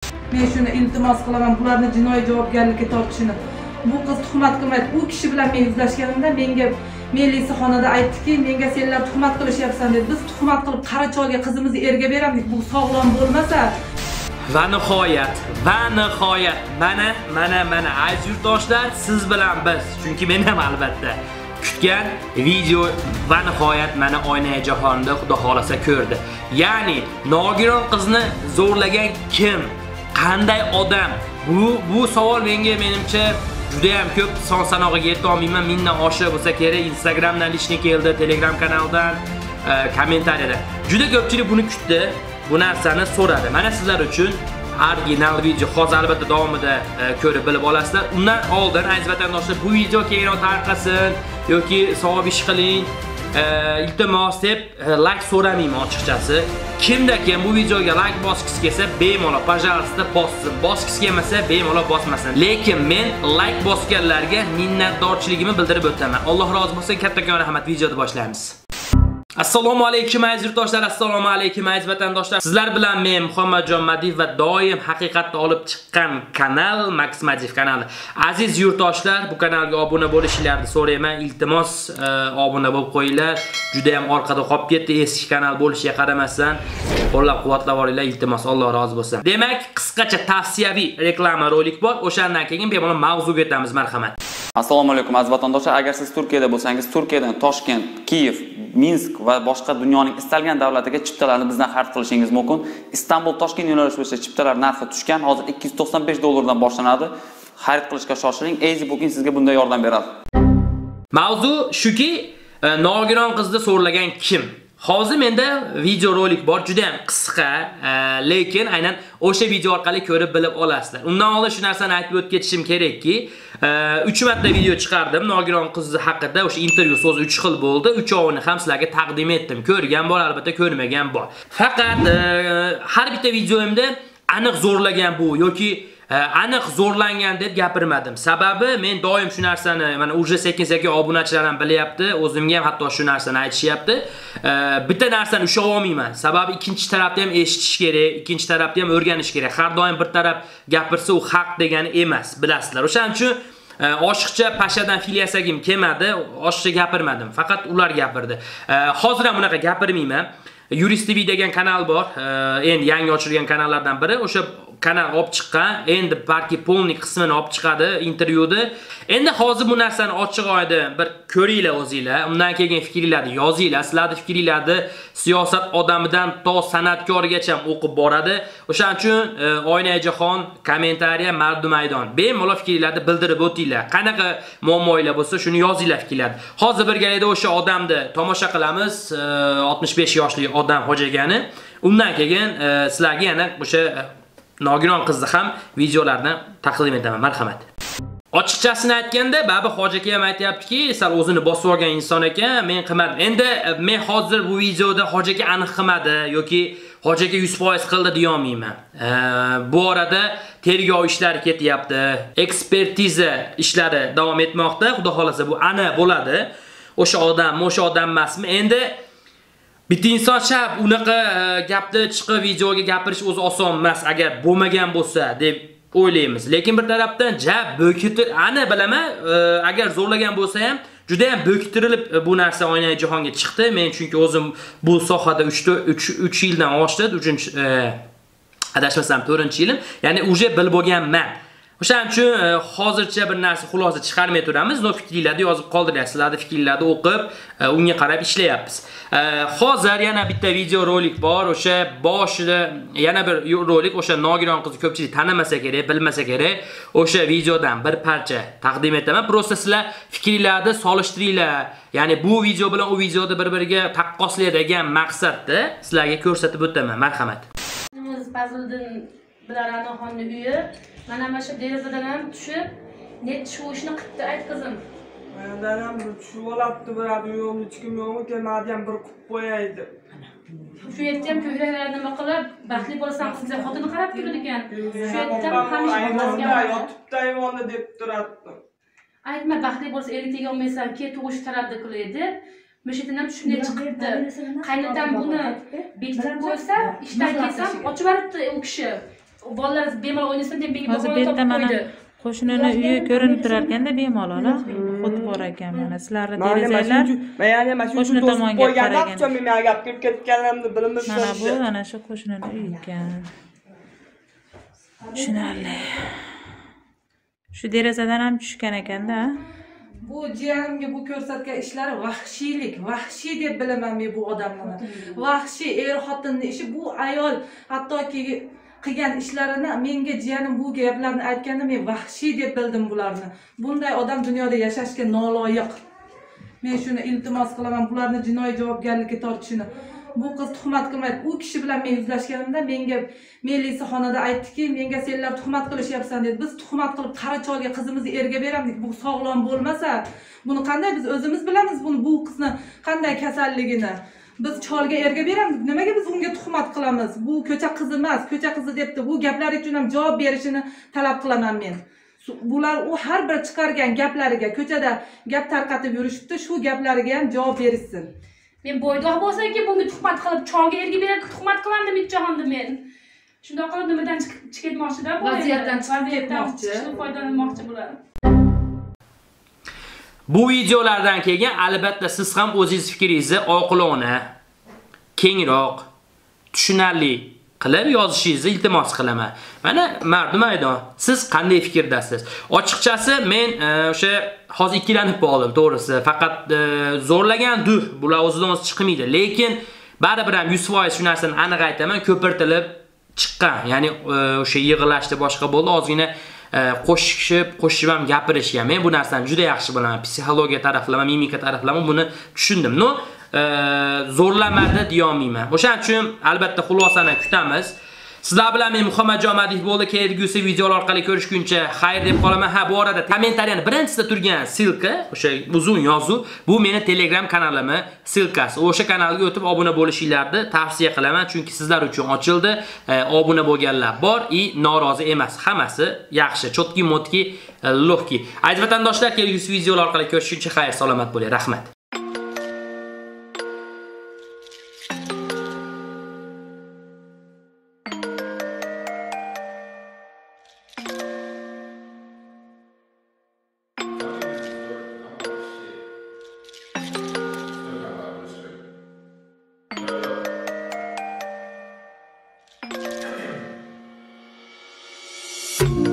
Men shuni iltimos qilaman, bularni jinoiy javobgarlikka tortishini. Bu qiz tuhmat qilmaydi. U kishi bilan men yuzlashganimda menga melisaxonada aytdiki, menga senlar tuhmat qilishyapsan dedi. Biz tuhmat qilib qaracholga qizimizni erga beramiz. Bu sog'lom bo'lmasa. Va nihoyat, mana aziz yurtdoshlar, siz bilan biz, chunki men ham albatta kutgan video va nihoyat mana Oynai jahonda Xudo xolasa ko'rdi. Ya'ni nogiron qizni zo'rlagan kim? Qanday odam? Bu savol menimcha juda ham ko'p son sanog'iga yeta olmayman. Mingdan oshiq bo'lsa kerak. Instagramdan ishni keldi, Telegram kanaldan, kommentariyadan. Juda ko'pchilik buni kutdi. Bu narsani so'radi. Mana sizlar uchun original video hozir albatta davomida ko'rib bilib olasizlar. Undan oldin aziz vatandoshlar, bu video keyinroq tarqasin yoki savob ish qiling, iltimos deb like so'ramayman ochiqchasi. Kimda kim bu videoga like bosgisi kelsa, bemalol pожалуйста bossin. Bosgisi kelmasa, bemalol bosmasin. Lekin men like bosganlarga minnatdorchiligimni bildirib o'taman. Alloh rozi bo'lsin. Kattakon rahmat. Videoni boshlaymiz. Assalomu alaykum aziz yurtdoshlar, assalomu alaykum aziz vatandoshlar. Sizlar bilan men Muhammadjon Madiyev va doim haqiqatni olib chiqqan kanal Max Madiyev kanali. Aziz yurtdoshlar, bu kanalga obuna bo'lishingizni so'rayman. Iltimos obuna bo'lib qo'yinglar. Juda ham orqada qolib ketdi, eski kanal bo'lishiga qaramasdan qo'llab-quvvatlab olinglar, iltimos, Alloh rozi bo'lsin. Demak, qisqacha tavsiyaviy reklama rolik bor. O'shandan keyin bemalol mavzuga o'tamiz, marhamat. Assalomu alaykum aziz vatandoshlar. Agar siz Turkiyada bo'lsangiz, Turkiyadan Toshkent, Kiyev, Minsk va boshqa dunyoning istalgan davlatiga chiptalarni bizdan xarid qilishingiz mumkin. Istanbul Toshkent yo'nalishi bo'yicha chiptalar narxi tushgan. Hozir $295 dan boshlanadi. Xarid qilishga shoshiling. Easy Booking sizga bunday yordam beradi. Mavzu shuki, nogiron qizni so'rlagan kim? Hozir menda video rolik bor, juda ham qisqa, lekin aynan o'sha video orqali ko'rib bilib olasizlar. Undan oldin shu narsani aytib o'tib ketishim kerakki, 3 marta video chiqardim nogiron qiz haqida. O'sha intervyu so'zi 3 xil bo'ldi. 3ovini ham sizlarga taqdim etdim. Ko'rgan bor, albatta ko'rmagan bor. Faqat har bitta videoimda aniq zo'rlagan bu yoki aniq zo'rlangan deb gapirmadim. Sababi men doim shu narsani, mana uje sekin-sekin obunachilar ham bilyapti, o'zimga ham hatto shu narsani aytishyapti. Bitta narsani ushlab olmayman. Sababi ikkinchi tarafni ham eshitish kerak, ikkinchi tarafni ham o'rganish kerak. Har doim bir taraf gapirsa u haq degani emas, bilasizlar. O'shaning uchun oshiqcha pashadan fil yasagim kelmadi, oshiqcha gapirmadim. Faqat ular gapirdi. Hozir ham bunaqa gapirmayman. Yurist TV degan kanal bor. Endi yangi ochilgan kanallardan biri. O'sha kanal olib chiqqan, endi balki polnik qismini olib chiqadi intervyuda. Endi hozir bu narsani ochiq oyda bir ko'ringlar o'zingizlar. Undan keyin fikringizni yozinglar. Sizlarning fikringizni siyosat odamidan to san'atkorgacha o'qib boradi. O'shaning uchun Oynai jahon, kommentariya, mardu maydon. Bemalol fikringizni bildirib o'tinglar. Qanaqa muammolar bo'lsa, shuni yozinglar fikringizni. Hozir birgalikda o'sha odamni tomosha qilamiz. 65 yoshli odam Xo'jagani. Undan keyin sizlarga yana o'sha nogiron qizni ham videolarni taqdim etaman, marhamat. Ochiqchasini aytganda, Babi Xo'jaka ham aytayaptiki, sal o'zini bosib olgan inson ekan, men qilmadim. Endi men hozir bu videoda Xo'jaka aniq qilmadi yoki Xo'jaka 100% qildi deya olmayman. Bu orada tergov ishlari ketyapti, ekspertiza ishlari davom etmoqda. Xudo xolasa bu aniq bo'ladi. O'sha odam emasmi? Endi bitta inson shab unaqa gapni chiqib videoga gapirish o'zi oson emas agar bo'lmagan bo'lsa deb o'ylaymiz. Lekin bir tarafdan bo'kitir, ana bilaman, agar zo'rlagan bo'lsa ham juda ham bo'kitirilib bu narsa Oynai jahonga chiqdi. Men chunki o'zim bu sohada 3 yildan oshdi, 4-adashmasam 4-yilim. Ya'ni uje bilib bo'lganman. O'shaning uchun hozircha bir narsa xulosa chiqarmay turamiz. No fikringizni yozib qoldiryapsiz, sizlarning fikringizni o'qib, unga qarab ishlayapmiz. Hozir yana bitta video rolik bor. O'sha boshida yana bir rolik, o'sha nogiron qizni ko'pchilik tanimasa kerak, bilmasa kerak. O'sha videodan bir parcha taqdim etaman. Prosta sizlar fikringizni solishtiringlar. Ya'ni bu video bilan u videoni bir-biriga taqqoslaydigan maqsadda sizlarga ko'rsatib o'taman. Marhamat. Fazliddin bilan Ra'noxonning uyi mana shu derazadan ham tushib, net shu ishni qildi, ayt qizim. Mendan ham tushib olibdi, biradi yo'q, hech kim yo'qmi, kelmadi ham bir qilib qo'yaydi. Shu yerda ham ko'kraklarni nima qilib, baxtli bo'lasan qizga xotini qarab turdi ekan. Shu yerda ham hamisha yotibdi ayvonda deb turadi. Aytma, baxtli bo'lsa erga tega olmaysan, ke tug'ish taraddi qilaydi. Meshidan ham shunday chiqibdi. Qaynatam buni bekitib qo'ysa, ishdan kelsam ochib yuboribdi u kishi. bolalar bemalol o'ynasin deb menga Hozir bu bahona yerda topib mana qo'ydi. qo'shnini uyi ko'rinib turar ekanda bemalol, xuddi bor ekan mana sizlarning derazalar. Qo'shni tomonga qaragan. Men gap kirib ketganimni bilamiz. Mana bu ana shu qo'shnini uyi ekan. Tushunarli. Shu derazadan ham tushgan ekanda. Bu jiyanimga bu ko'rsatgan ishlari vahshiylik, vahshiy deb bilaman men bu odamlarni. Vahshiy xotinning ishi, bu ayol hattoki qilgan ishlarini menga jiyanim bu gaplarni aytganda men vahshiy deb bildim bularni. Bunday odam dunyoda yashashga noloyiq. Men shuni iltimos qilaman, bularni jinoiy javobgarlikka tortishini. Bu qiz tuhmat qilmaydi. U kishi bilan men yuzlashganimda menga melisaxonada aytdiki, menga senlar tuhmat qilishyapsan dedi. Biz tuhmat qilib qari cholga qizimizni erga beramiz. Bu sog'lom bo'lmasa, buni qanday biz o'zimiz bilamiz, bu qizni qanday kasalligini. Biz cholga erga beramiz. Nimaga biz unga tuhmat qilamiz? Bu ko'cha qizi emas, ko'cha qizi debdi. Bu gaplar uchun ham javob berishini talab qilaman men. Bular u har bir chiqargan gaplariga, ko'chada gap tarqatib yurishibdi, shu gaplariga ham javob berishsin. Men bo'ydoq bo'lsa-ki, bunga tuhmat qilib, cholga erga berib tuhmat qilamdim itjahonda men. Shunday qilib nimadan chiqib ketmoqchilar bu vaziyatdan chiqib ketmoqchi, foydalanmoqchi bular. Bu videolardan keyin albatta siz ham o'zingiz fikringizni oqilona, kengroq, tushunarli qilib yozishingizni iltimos qilaman. Mana Mardum aydon, siz qanday fikrdasiz? Ochiqchasi men o'sha hozir ikkilanib qoldim, to'g'risi. Faqat zo'rlagan duh bular o'zidan o'zi chiqmaydi, lekin baribir ham 100% shu narsani aniq aytaman, ko'pirtilib chiqqan. Ya'ni o'sha yig'ilashda boshqa bo'ldi, ozgina qo'shib ham gapirishgan. Men bu narsani juda yaxshi bilaman. Psixologiya taraflama, mimika taraflama buni tushundim. No, zo'rlamadi deya olmayman. O'shaning uchun albatta xulosani kutamiz. Sizlar bilan men Muhammad Jomadiyev bo'ldi. Kelgusi videolar orqali ko'rishguncha xayr deb qolaman. Ha, bu orada kommentariyani birinchisida turgan silka, o'sha uzun yozuv, bu meni Telegram kanalimni silkasi. O'sha kanalga o'tib obuna bo'lishinglarni tavsiya qilaman, chunki sizlar uchun ochildi. Obuna bo'lganlar bor, norozi emas. Hammasi yaxshi, chotki motki, lohki. Aziz vatandoshlar, kelgusi videolar orqali ko'rishguncha xayr, salomat bo'ling. Rahmat. You